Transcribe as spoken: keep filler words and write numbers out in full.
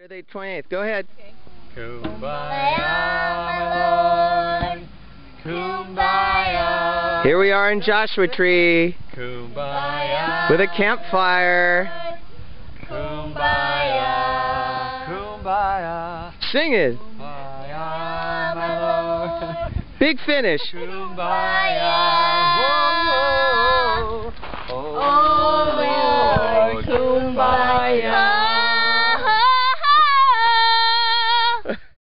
The twenty-eighth. Go ahead. Okay. Kumbaya, my Lord. Kumbaya. Here we are in Joshua Tree. Kumbaya. With a campfire. Kumbaya. Kumbaya. Sing it. Kumbaya, my Lord. Big finish. Kumbaya. Whoa, whoa. Oh, Lord, Kumbaya.